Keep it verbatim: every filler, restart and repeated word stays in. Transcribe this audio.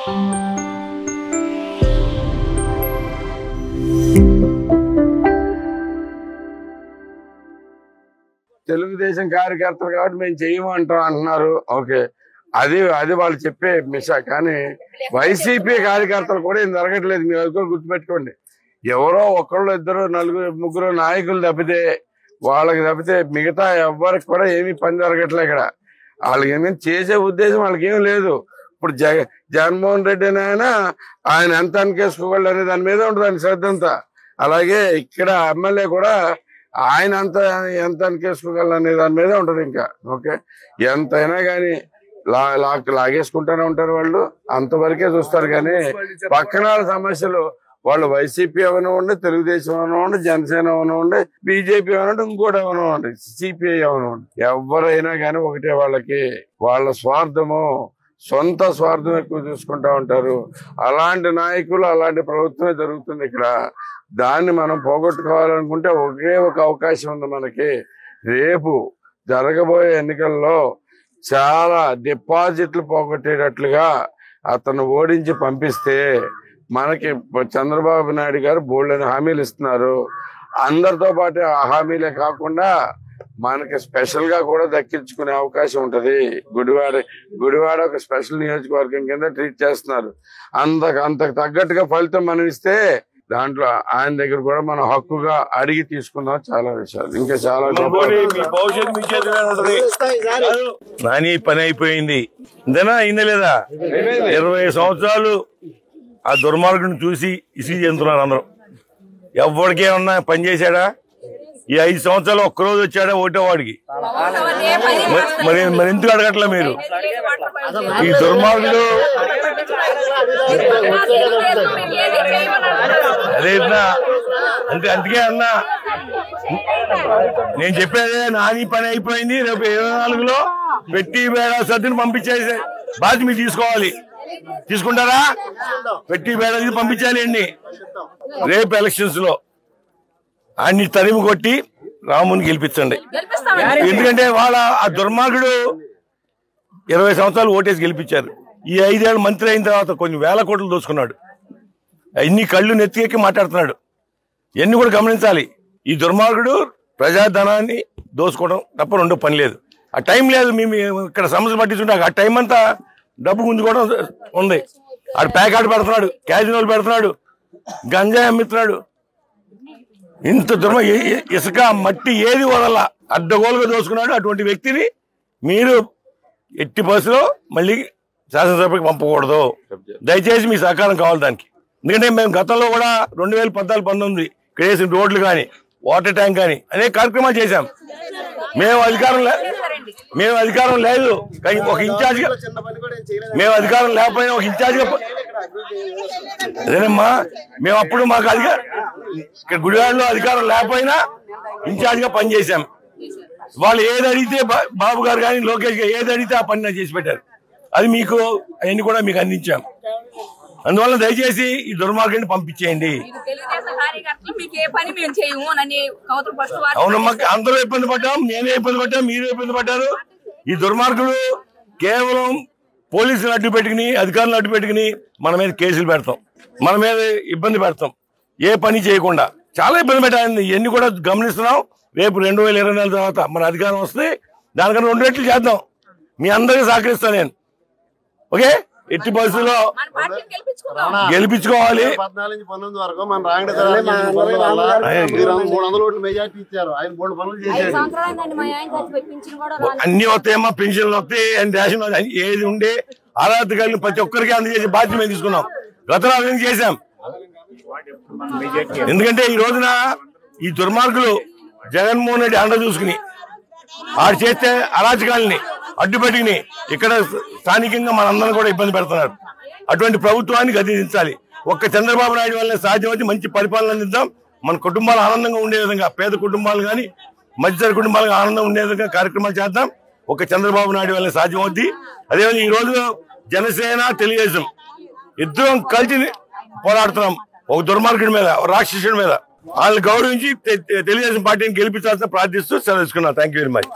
తెలుగుదేశం కార్యకర్తలు కాబట్టి మేము చేయమంటాం అంటున్నారు. ఓకే, అది అది వాళ్ళు చెప్పే మిష. కానీ వైసీపీ కార్యకర్తలు కూడా ఏం జరగట్లేదు. మీరు అది కూడా గుర్తుపెట్టుకోండి. ఎవరో ఒకళ్ళు ఇద్దరు నలుగురు ముగ్గురు నాయకులు తప్పితే వాళ్ళకి తప్పితే మిగతా ఎవరికి కూడా ఏమీ పని జరగట్లే. ఇక్కడ వాళ్ళకి ఏమైనా చేసే ఉద్దేశం వాళ్ళకి ఏం లేదు. ఇప్పుడు జగ జగన్మోహన్ రెడ్డి అయినా ఆయన ఎంత అనికేసుకోగలరు అనే దాని మీద ఉంటుంది ఆయన శ్రద్ధ అంతా. అలాగే ఇక్కడ ఎమ్మెల్యే కూడా ఆయన అంత ఎంత అనికేసుకోగలరు అనే దాని మీద ఉంటది. ఇంకా ఓకే, ఎంతైనా కానీ లా లాక్ లాగేసుకుంటూనే ఉంటారు వాళ్ళు. అంతవరకే చూస్తారు. కానీ పక్కన సమస్యలు వాళ్ళు వైసీపీ అవనివ్వండి, తెలుగుదేశం అవనివ్వండి, జనసేన అవనివ్వండి, బీజేపీ అవనండి, ఇంకోటి అవనివ్వండి, సిపిఐ అవనివ్వండి, ఎవరైనా కానీ ఒకటే వాళ్ళకి వాళ్ళ స్వార్థము, సొంత స్వార్థం ఎక్కువ చూసుకుంటా ఉంటారు. అలాంటి నాయకులు అలాంటి ప్రభుత్వమే జరుగుతుంది ఇక్కడ. దాన్ని మనం పోగొట్టుకోవాలనుకుంటే ఒకే ఒక అవకాశం ఉంది మనకి. రేపు జరగబోయే ఎన్నికల్లో చాలా డిపాజిట్లు పోగొట్టేటట్లుగా అతను ఓడించి పంపిస్తే మనకి చంద్రబాబు నాయుడు గారు బోల్డెని హామీలు ఇస్తున్నారు. అందరితో పాటు ఆ హామీలే కాకుండా మనకి స్పెషల్ గా కూడా దక్కించుకునే అవకాశం ఉంటది. గుడివాడ గుడివాడ ఒక స్పెషల్ నియోజకవర్గం కింద ట్రీట్ చేస్తున్నారు. అంత అంతకు తగ్గట్టుగా ఫలితం మనం ఇస్తే దాంట్లో ఆయన దగ్గర కూడా మనం హక్కుగా అడిగి తీసుకుందాం చాలా విషయాలు. ఇంకా చాలా నాని పని అయిపోయింది. ఇంతేనా? అయిందా లేదా? ఇరవై సంవత్సరాలు ఆ దుర్మార్గుని చూసి ఇసి చెందుతున్నారు అందరూ. ఎవరికేమన్నా పని చేశాడా? ఈ ఐదు సంవత్సరాలు ఒక్కరోజు వచ్చాడా ఓటే వాడికి? మరి మరి ఎందుకు అడగట్లే మీరు? ఈ దుర్మార్గుడు అదేనా అంటే అందుకే అన్నా నేను చెప్పేదే, నాని పని అయిపోయింది. రేపు ఇరవై నాలుగులో పెట్టి బేడా సర్దుని పంపించేసే బాధ్యత మీరు తీసుకోవాలి. తీసుకుంటారా? పెట్టి బేడా పంపించాలి అండి. రేపు ఎలక్షన్స్ లో అన్ని తరిమి కొట్టి రాముని గెలిపించండి. ఎందుకంటే వాళ్ళ ఆ దుర్మార్గుడు ఇరవై సంవత్సరాలు ఓటేసి గెలిపించారు. ఈ ఐదేళ్ళు మంత్రి అయిన తర్వాత కొన్ని వేల కోట్లు దోచుకున్నాడు. ఇన్ని కళ్ళు నెత్తికెక్కి మాట్లాడుతున్నాడు. ఇవన్నీ కూడా గమనించాలి. ఈ దుర్మార్గుడు ప్రజాధనాన్ని దోచుకోవడం తప్ప రెండో పని లేదు. ఆ టైం లేదు. మేము ఇక్కడ సమస్యలు పట్టించుకుంటా ఆ టైం అంతా డబ్బు గుంజుకోవడం ఉంది. ఆడు ప్యాకెట్ పెడుతున్నాడు, క్యాజినోలు పెడుతున్నాడు, గంజాయి అమ్మిస్తున్నాడు. ఇంత దుర్మ ఇసుక మట్టి ఏది వదల అడ్డగోలుగా దోచుకున్నాడు. అటువంటి వ్యక్తిని మీరు ఎట్టి బస్సులో మళ్ళీ శాసనసభకి పంపకూడదు. దయచేసి మీ సహకారం కావాలి దానికి. ఎందుకంటే మేము గతంలో కూడా రెండు వేల పద్నాలుగు పంతొమ్మిది ఇక్కడ వేసిన రోడ్లు కానీ వాటర్ ట్యాంక్ కానీ అనేక కార్యక్రమాలు చేశాం. మేము అధికారం మేము అధికారం లేదు కానీ ఒక ఇన్ఛార్జ్ మేము అధికారం లేకపోయినా ఒక ఇన్ఛార్జ్గా అదేనమ్మా మేము అప్పుడు మాకు అధికారం ఇక్కడ గుడివాడలో అధికారం లేకపోయినా ఇన్ఛార్జ్గా పనిచేశాం. వాళ్ళు ఏది అడిగితే బాబు గారు కానీ లోకేష్ గారు ఏది అడిగితే ఆ పని చేసి పెట్టారు. అది మీకు అవన్నీ కూడా మీకు అందించాం. అందువల్ల దయచేసి ఈ దుర్మార్గాన్ని పంపించేయండి. అవునమ్మా, అందరూ ఇబ్బంది పడ్డాం, నేనే ఇబ్బంది పడ్డాం, మీరు ఇబ్బంది పడ్డారు. ఈ దుర్మార్గులు కేవలం పోలీసులు అడ్డు పెట్టుకుని అధికారులు అడ్డు పెట్టుకుని మన మీద కేసులు పెడతాం, మన మీద ఇబ్బంది పెడతాం. ఏ పని చేయకుండా చాలా ఇబ్బంది పెట్టాలి. ఇవన్నీ కూడా గమనిస్తున్నాం. రేపు రెండు వేల ఇరవై నాలుగు తర్వాత మన అధికారం వస్తే దానికన్నా రెండు రెట్లు చేద్దాం. మీ అందరికీ సహకరిస్తాను నేను. ఓకే, ఎట్టి బస్సులో గెలిపించుకోవాలి. అన్ని వస్తాయమ్మా, పెన్షన్లు వస్తాయి, రేషన్ ఏది ఉండే అర్హత కలిగిన ప్రతి ఒక్కరికి అందజేసే బాధ్యత మేము తీసుకున్నాం. గతంలో అవి చేశాం. ఎందుకంటే ఈ రోజున ఈ దుర్మార్గులు జగన్మోహన్ రెడ్డి అండ చూసుకుని ఆడు చేస్తే అరాచకాలని అడ్డుపెట్టుకుని ఇక్కడ స్థానికంగా మనందరం కూడా ఇబ్బంది పెడుతున్నారు. అటువంటి ప్రభుత్వాన్ని గద్దెదించాలి. ఒక్క చంద్రబాబు నాయుడు వల్ల సాధ్యమైతే మంచి పరిపాలన అందిద్దాం. మన కుటుంబాలు ఆనందంగా ఉండే విధంగా, పేద కుటుంబాలు కానీ మధ్యతరగతి కుటుంబాలకు ఆనందంగా ఉండే విధంగా కార్యక్రమాలు చేద్దాం. ఒక్క చంద్రబాబు నాయుడు వల్ల సాధ్యమవుద్ది. అదేవిధంగా ఈ రోజు జనసేన తెలుగుదేశం ఇద్దరం కలిసి పోరాడుతున్నాం ఒక దుర్మార్గుడి మీద, రాక్షసుడి మీద. వాళ్ళని గౌరవించి తెలుగుదేశం పార్టీని గెలిపించాల్సిన ప్రార్థిస్తూ సెలవు తీసుకున్నాం. Thank you very much.